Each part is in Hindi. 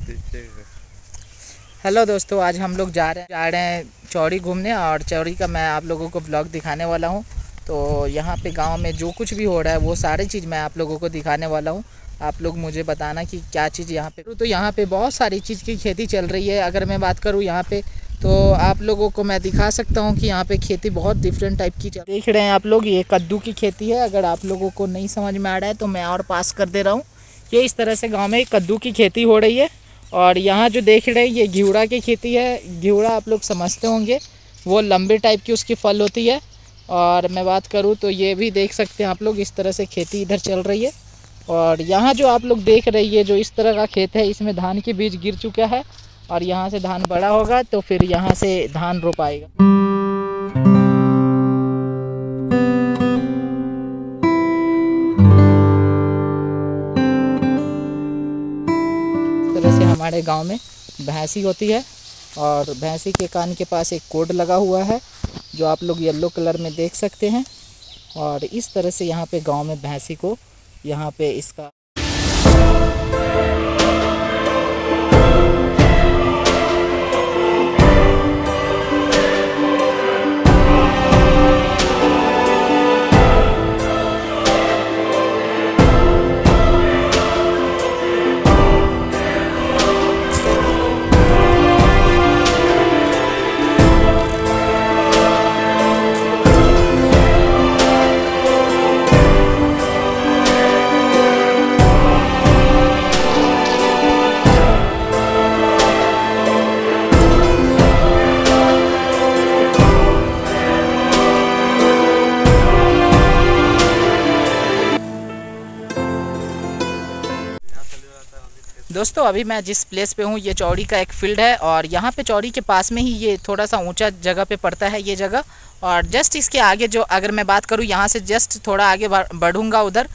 हेलो दोस्तों, आज हम लोग जा रहे हैं चौड़ी घूमने, और चौड़ी का मैं आप लोगों को ब्लॉग दिखाने वाला हूं। तो यहाँ पे गांव में जो कुछ भी हो रहा है वो सारी चीज़ मैं आप लोगों को दिखाने वाला हूं। आप लोग मुझे बताना कि क्या चीज़ यहाँ पे। तो यहाँ पे बहुत सारी चीज़ की खेती चल रही है। अगर मैं बात करूँ यहाँ पे, तो आप लोगों को मैं दिखा सकता हूँ कि यहाँ पे खेती बहुत डिफरेंट टाइप की देख रहे हैं आप लोग। ये कद्दू की खेती है। अगर आप लोगों को नहीं समझ में आ रहा है तो मैं और पास कर दे रहा हूँ। ये इस तरह से गाँव में कद्दू की खेती हो रही है। और यहाँ जो देख रहे हैं ये घिउड़ा की खेती है। घिउड़ा आप लोग समझते होंगे, वो लंबे टाइप की उसकी फल होती है। और मैं बात करूँ तो ये भी देख सकते हैं आप लोग, इस तरह से खेती इधर चल रही है। और यहाँ जो आप लोग देख रहे हैं, जो इस तरह का खेत है, इसमें धान के बीज गिर चुका है। और यहाँ से धान बड़ा होगा तो फिर यहाँ से धान रोपाएगा। से हमारे गांव में भैंसी होती है, और भैंसी के कान के पास एक कोड लगा हुआ है जो आप लोग येलो कलर में देख सकते हैं। और इस तरह से यहाँ पे गांव में भैंसी को यहाँ पे इसका दोस्तों, अभी मैं जिस प्लेस पे हूँ ये चौड़ी का एक फील्ड है। और यहाँ पे चौड़ी के पास में ही ये थोड़ा सा ऊंचा जगह पे पड़ता है ये जगह। और जस्ट इसके आगे जो, अगर मैं बात करूँ यहाँ से जस्ट थोड़ा आगे बढ़ूँगा उधर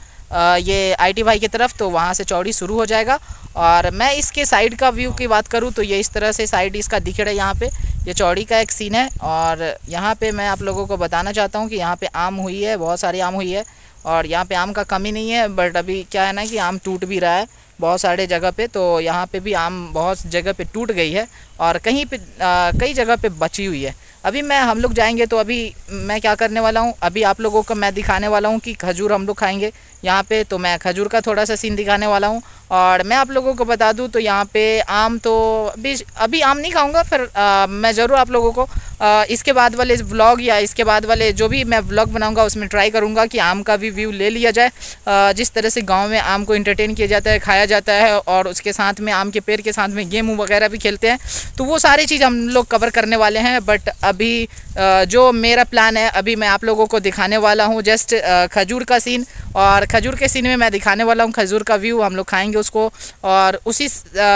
ये IT भाई की तरफ, तो वहाँ से चौड़ी शुरू हो जाएगा। और मैं इसके साइड का व्यू की बात करूँ तो ये इस तरह से साइड इसका दिख रहा है। यहाँ पे ये चौड़ी का एक सीन है। और यहाँ पे मैं आप लोगों को बताना चाहता हूँ कि यहाँ पे आम हुई है, बहुत सारी आम हुई है। और यहाँ पे आम का कमी नहीं है, बट अभी क्या है ना कि आम टूट भी रहा है बहुत सारे जगह पे। तो यहाँ पे भी आम बहुत जगह पे टूट गई है, और कहीं पे कई जगह पे बची हुई है। अभी हम लोग जाएंगे, तो अभी मैं क्या करने वाला हूँ, अभी आप लोगों को मैं दिखाने वाला हूँ कि खजूर हम लोग खाएंगे यहाँ पे। तो मैं खजूर का थोड़ा सा सीन दिखाने वाला हूँ। और मैं आप लोगों को बता दूँ तो यहाँ पे आम तो अभी आम नहीं खाऊंगा। फिर मैं ज़रूर आप लोगों को इसके बाद वाले व्लॉग या इसके बाद वाले जो भी मैं व्लॉग बनाऊंगा उसमें ट्राई करूंगा कि आम का भी व्यू ले लिया जाए। जिस तरह से गांव में आम को एंटरटेन किया जाता है, खाया जाता है, और उसके साथ में आम के पेड़ के साथ में गेम वगैरह भी खेलते हैं, तो वो सारी चीज़ हम लोग कवर करने वाले हैं। बट अभी जो मेरा प्लान है, अभी मैं आप लोगों को दिखाने वाला हूँ जस्ट खजूर का सीन। और खजूर के सीन में मैं दिखाने वाला हूँ खजूर का व्यू, हम लोग खाएंगे उसको, और उसी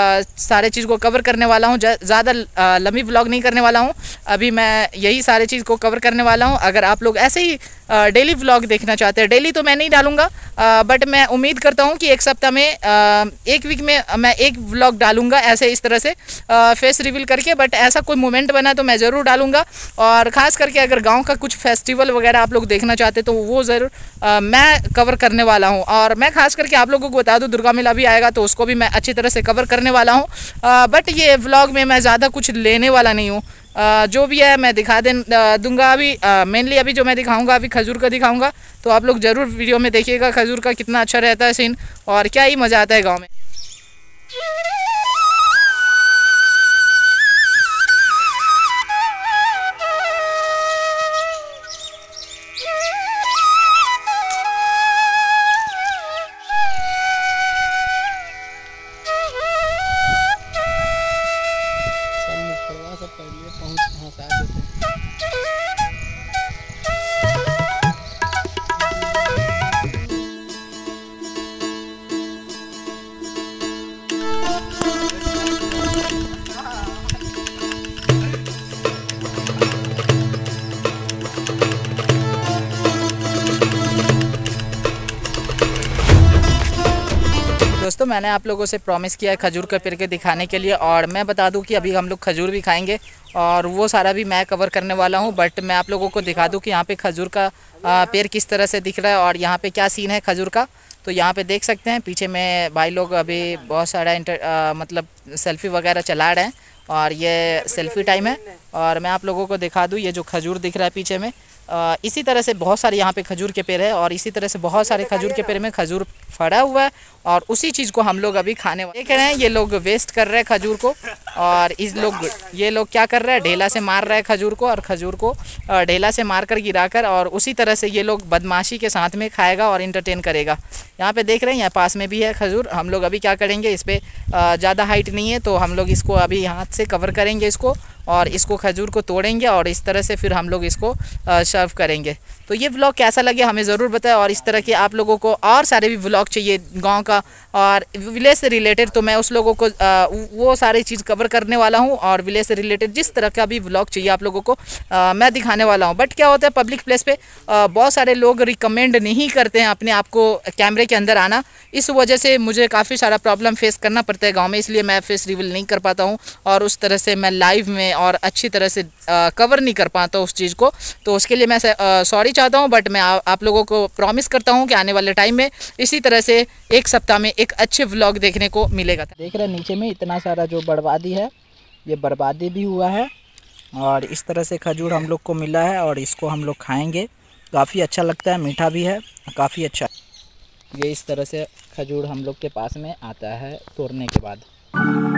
सारे चीज़ को कवर करने वाला हूँ। ज़्यादा लंबी व्लॉग नहीं करने वाला हूँ, अभी मैं यही सारे चीज़ को कवर करने वाला हूँ। अगर आप लोग ऐसे ही डेली व्लॉग देखना चाहते हैं, डेली तो मैं नहीं डालूंगा, बट मैं उम्मीद करता हूँ कि एक सप्ताह में एक वीक में मैं एक व्लॉग डालूंगा ऐसे इस तरह से फेस रिवील करके। बट ऐसा कोई मोमेंट बना तो मैं ज़रूर डालूंगा। और ख़ास करके अगर गांव का कुछ फेस्टिवल वगैरह आप लोग देखना चाहते तो वो ज़रूर मैं कवर करने वाला हूँ। और मैं खास करके आप लोगों को बता दूँ, दुर्गा मेला भी आएगा तो उसको भी मैं अच्छी तरह से कवर करने वाला हूँ। बट ये व्लॉग में मैं ज़्यादा कुछ लेने वाला नहीं हूँ। जो भी है मैं दिखा दूंगा। अभी मेनली अभी जो मैं दिखाऊंगा, अभी खजूर का दिखाऊंगा, तो आप लोग ज़रूर वीडियो में देखिएगा खजूर का कितना अच्छा रहता है सीन, और क्या ही मज़ा आता है गाँव में। दोस्तों, मैंने आप लोगों से प्रॉमिस किया है खजूर का पेड़ के दिखाने के लिए, और मैं बता दूं कि अभी हम लोग खजूर भी खाएंगे, और वो सारा भी मैं कवर करने वाला हूं। बट मैं आप लोगों को दिखा दूं कि यहाँ पे खजूर का पेड़ किस तरह से दिख रहा है और यहाँ पे क्या सीन है खजूर का। तो यहाँ पे देख सकते हैं पीछे में भाई लोग अभी बहुत सारा मतलब सेल्फी वगैरह चला रहे हैं और ये सेल्फी टाइम है। और मैं आप लोगों को दिखा दूँ, ये जो खजूर दिख रहा है पीछे में, इसी तरह से बहुत सारे यहाँ पे खजूर के पेड़ है और इसी तरह से बहुत सारे खजूर के पेड़ में खजूर फड़ा हुआ है और उसी चीज़ को हम लोग अभी खाने वाले देख रहे हैं। ये लोग वेस्ट कर रहे हैं खजूर को और ये लोग क्या कर रहे हैं, ढेला से मार रहे हैं खजूर को और खजूर को ढेला से मार कर गिरा कर, और उसी तरह से ये लोग बदमाशी के साथ में खाएगा और इंटरटेन करेगा। यहाँ पे देख रहे हैं, यहाँ पास में भी है खजूर। हम लोग अभी क्या करेंगे, इस पर ज़्यादा हाइट नहीं है तो हम लोग इसको अभी हाथ से कवर करेंगे इसको और इसको खजूर को तोड़ेंगे और इस तरह से फिर हम लोग इसको सर्व करेंगे। तो ये व्लॉग कैसा लगे हमें ज़रूर बताएं। और इस तरह के आप लोगों को और सारे भी व्लॉग चाहिए गांव का और विलेज से रिलेटेड, तो मैं उस लोगों को वो सारी चीज़ कवर करने वाला हूं। और विलेज से रिलेटेड जिस तरह का भी व्लॉग चाहिए आप लोगों को मैं दिखाने वाला हूं। बट क्या होता है, पब्लिक प्लेस पे बहुत सारे लोग रिकमेंड नहीं करते हैं अपने आप को कैमरे के अंदर आना। इस वजह से मुझे काफ़ी सारा प्रॉब्लम फेस करना पड़ता है गाँव में, इसलिए मैं फेस रिवील नहीं कर पाता हूँ और उस तरह से मैं लाइव में और अच्छी तरह से कवर नहीं कर पाता उस चीज़ को। तो उसके लिए मैं सॉरी चाहता हूँ। बट मैं आप लोगों को प्रॉमिस करता हूँ कि आने वाले टाइम में इसी तरह से एक सप्ताह में एक अच्छे व्लॉग देखने को मिलेगा। देख रहे हैं नीचे में इतना सारा जो बर्बादी है, ये बर्बादी भी हुआ है और इस तरह से खजूर हम लोग को मिला है और इसको हम लोग खाएँगे। काफ़ी अच्छा लगता है, मीठा भी है, काफ़ी अच्छा। ये इस तरह से खजूर हम लोग के पास में आता है तोड़ने के बाद।